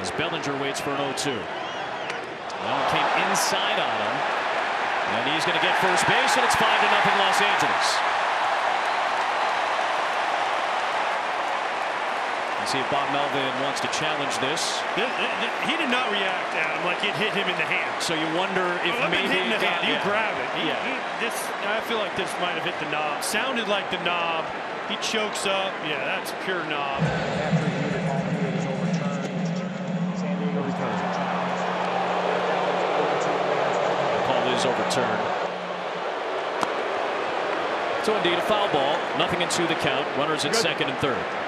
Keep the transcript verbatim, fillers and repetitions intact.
As Bellinger waits for an oh two. That one came inside on him. And he's going to get first base, and it's five to nothing Los Angeles. Let's see if Bob Melvin wants to challenge this. He did not react, Adam, like it hit him in the hand. So you wonder if oh, maybe hit in the hand. You yeah. grab it. He, yeah. He, this, I feel like this might have hit the knob. Sounded like the knob. He chokes up. Yeah, that's pure knob. After review, the call is overturned. San Diego returns a challenge. The call is overturned. So indeed a foul ball. Nothing into the count. Runners at second and third.